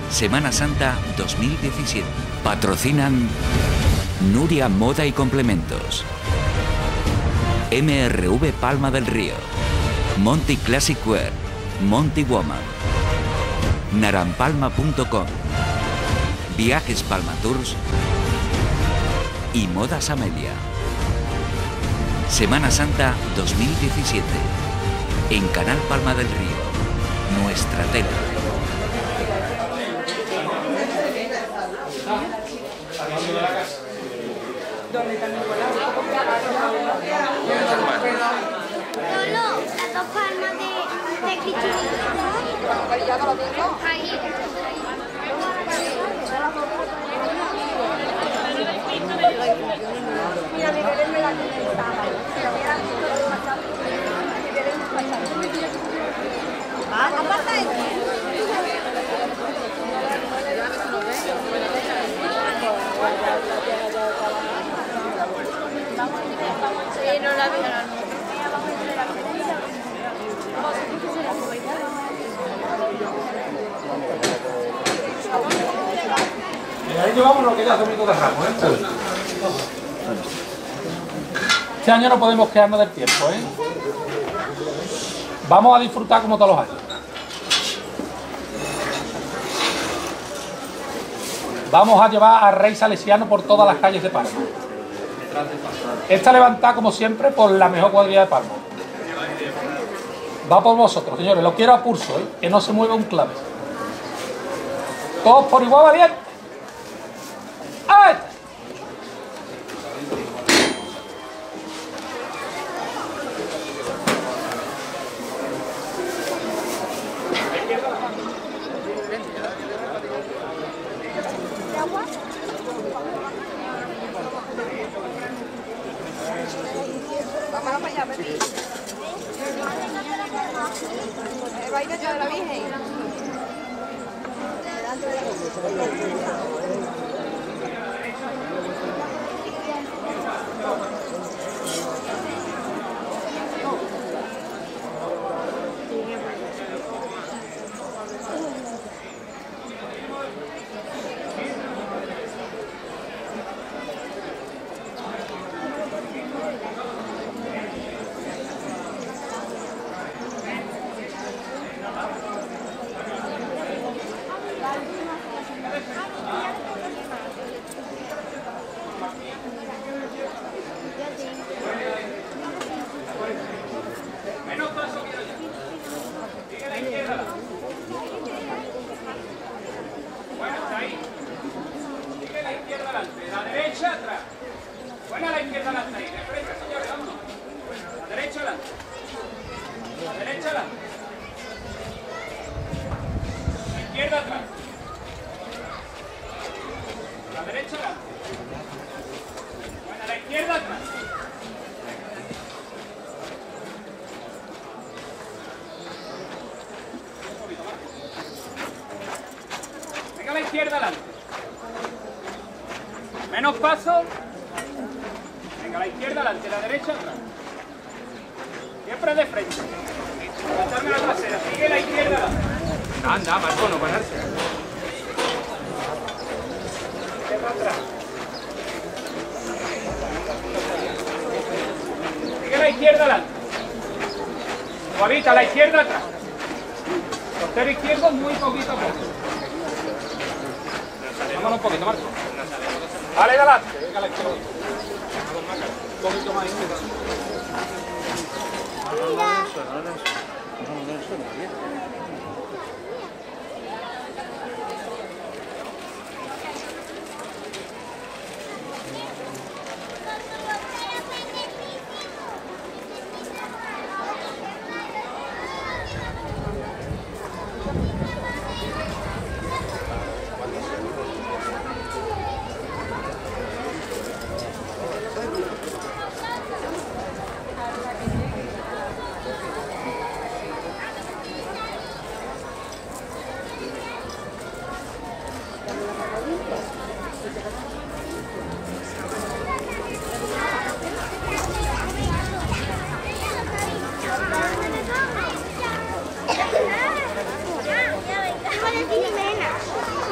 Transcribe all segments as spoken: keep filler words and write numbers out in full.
Semana Santa dos mil diecisiete. Patrocinan Nuria Moda y Complementos, M R V Palma del Río, Monty Classic Wear, Monty Woman, Naranpalma punto com, Viajes Palma Tours y Modas Amelia. Semana Santa dos mil diecisiete. En Canal Palma del Río. Nuestra tele. ¿Dónde está Nicolás? Lolo, las dos palmas de, de Cristo. ¿Ya no lo tengo? Ahí. Mira, mi bebé me la comentaba. Si lo hubiera visto de WhatsApp, mi bebé me pasaba. Ah, ¿no pasa eso? Sí, no la vi. Y ahí llevamos lo que ya Domingo de Ramos, ¿eh? Este año no podemos quedarnos del tiempo, ¿eh? Vamos a disfrutar como todos los años. Vamos a llevar a Rey Salesiano por todas las calles de Palma. Esta levantada, como siempre, por la mejor cuadrilla de Palma. Va por vosotros, señores. Lo quiero a pulso, ¿eh? Que no se mueva un clave. Todos por igual valiente. ¡Ay! Vamos para allá, Pepi. El baile de la Virgen. Bueno, está ahí. Sigue la izquierda adelante, la derecha atrás. Buena la izquierda adelante ahí. De frente, señores, vamos. La derecha adelante. La derecha adelante. La izquierda atrás. La derecha adelante. Buena la izquierda atrás. Venga la izquierda adelante. Menos paso. Venga la izquierda adelante, la derecha atrás. Siempre de frente. Levantarme la trasera. Sigue la izquierda adelante. Anda, Marco, no pararse. Izquierda atrás. Sigue la izquierda adelante. Suavita, la izquierda atrás. Portero izquierdo muy poquito a poco. Vámonos un poquito, Marco. Vale, adelante. Venga a la izquierda. Un poquito más izquierda. Jimena.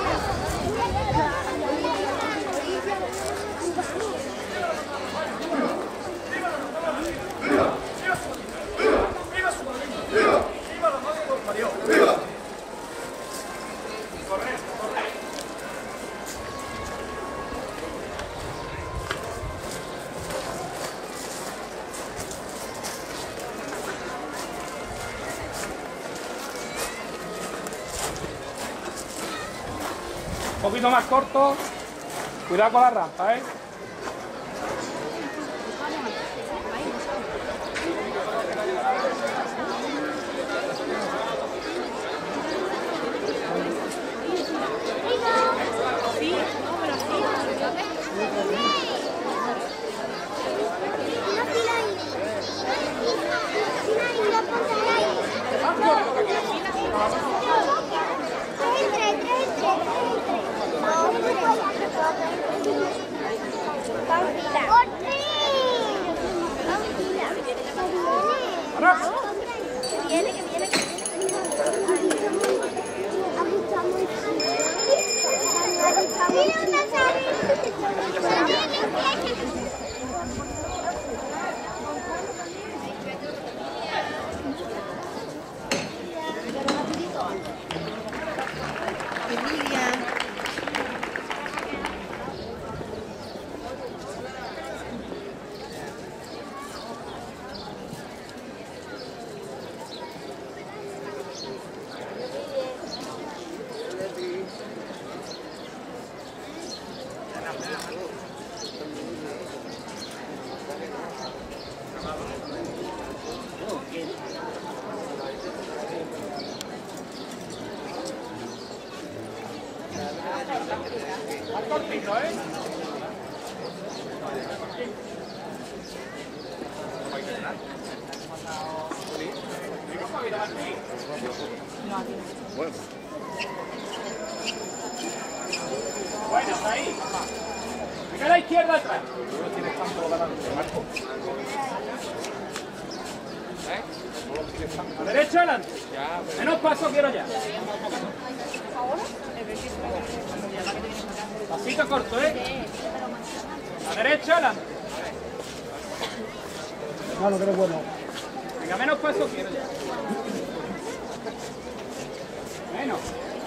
correr, correr. Un poquito más corto. Cuidado con la rampa, ¿eh? Viene, que viene, que Más cortito, ¿eh? Bueno, hasta ahí. Venga a la izquierda atrás. No tienes tanto delante, Marco. A la derecha adelante. Menos paso quiero ya. Pasito corto, ¿eh? A la derecha adelante. No, no, que no es bueno. Venga, menos paso quiero ya. Menos.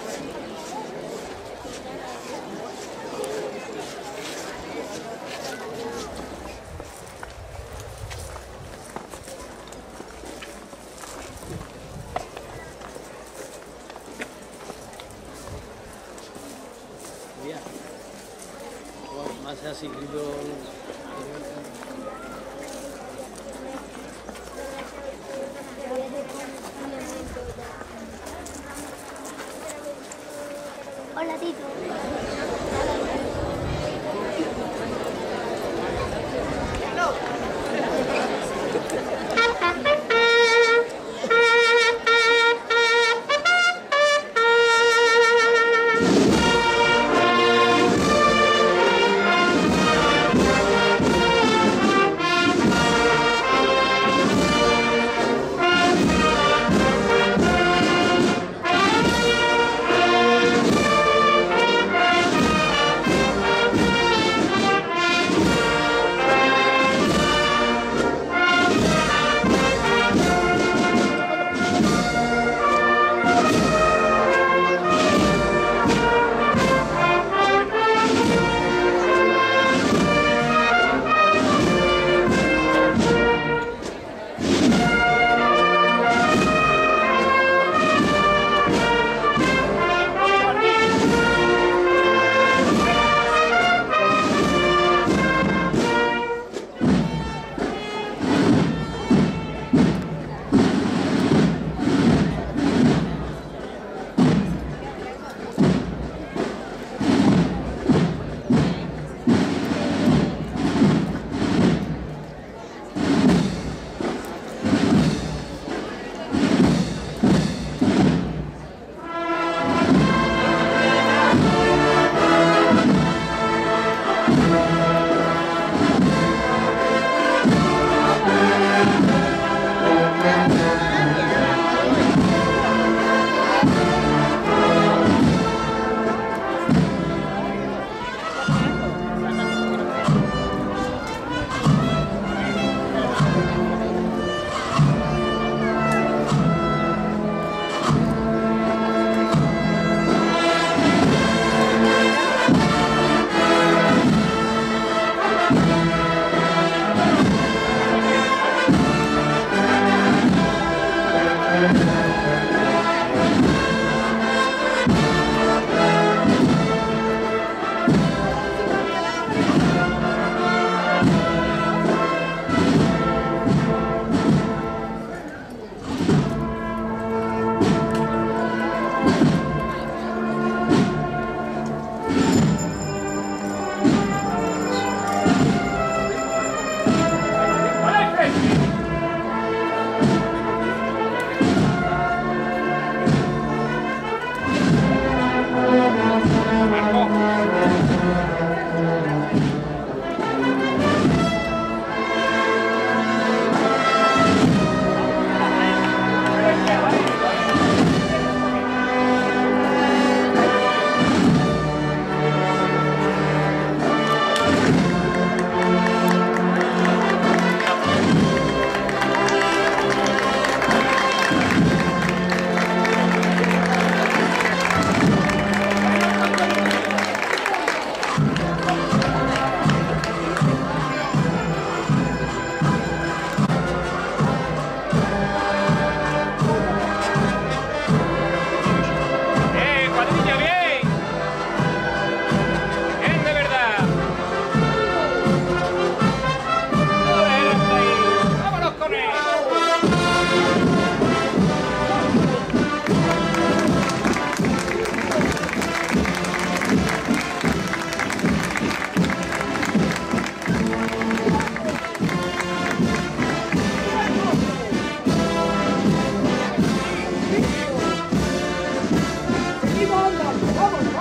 Más así, grito. Hola, Tito.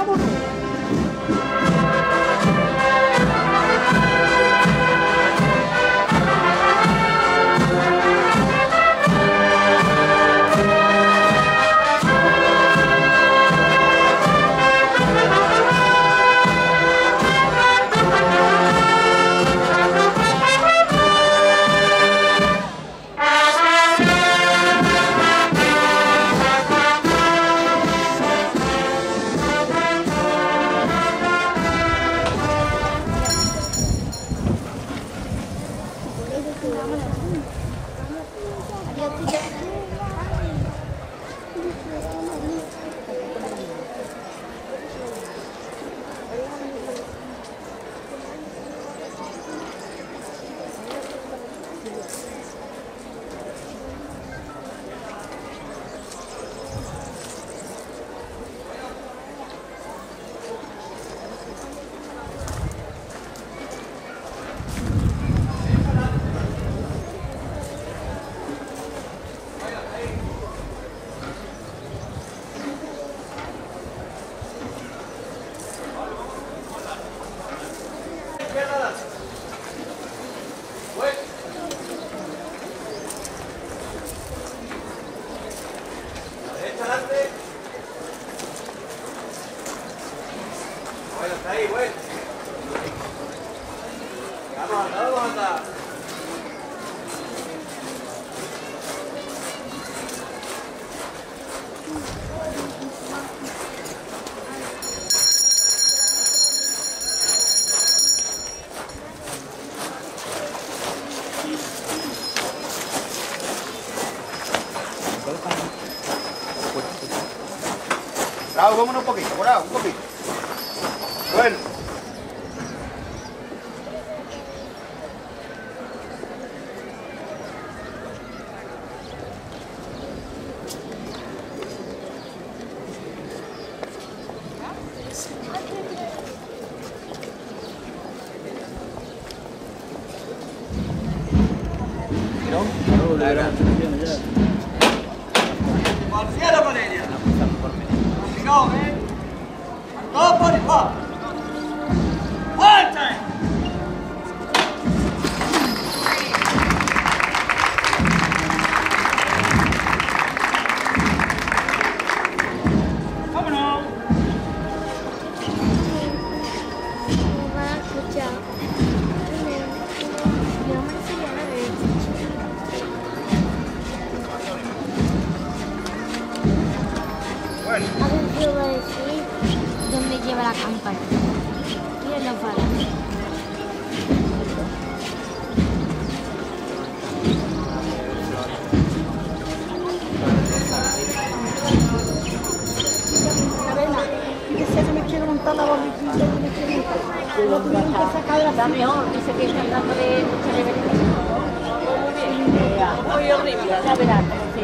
Bravo, vámonos un poquito, bravo, un poquito. Bueno. Al cielo con ella. No, ¿eh? Todo por igual. ¡Fuerte! ¡Vámonos! A ver, yo voy a decir dónde lleva la campana. Y en los faros. Que sé que me quiero montar la borriquita y me quiero lo tuvieron que sacar de la Está mejor, dice que está hablando de mucha reverencia. Muy bien. Muy horrible, ya verás, sí.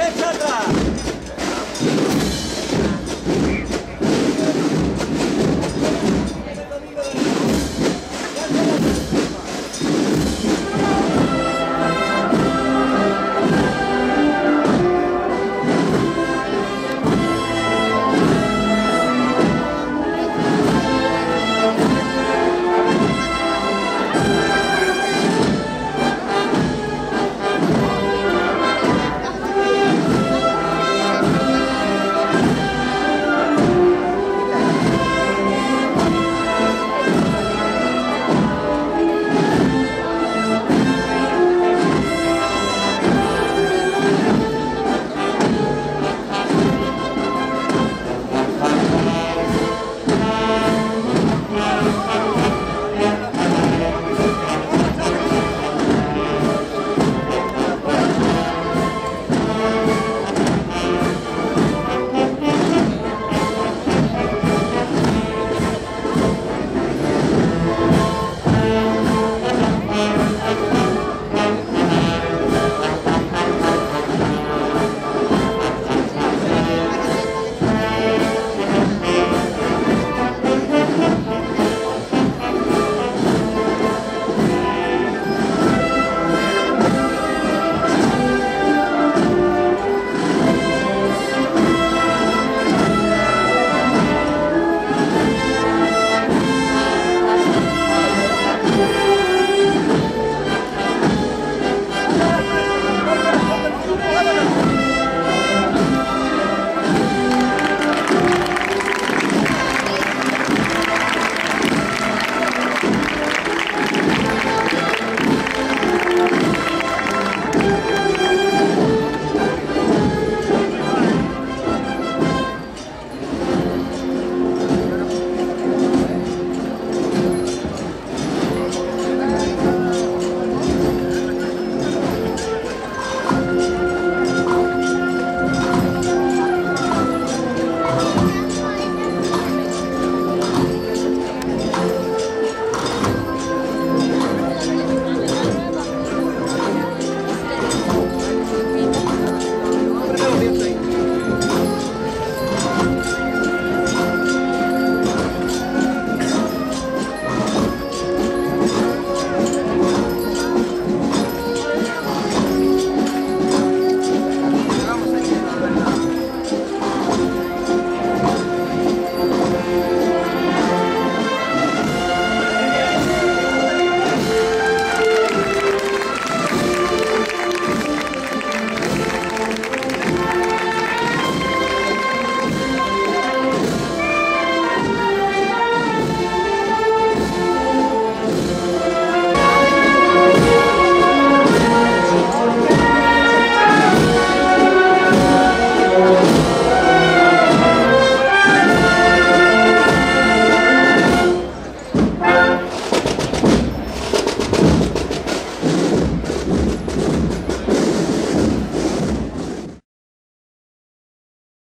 derecha atrás.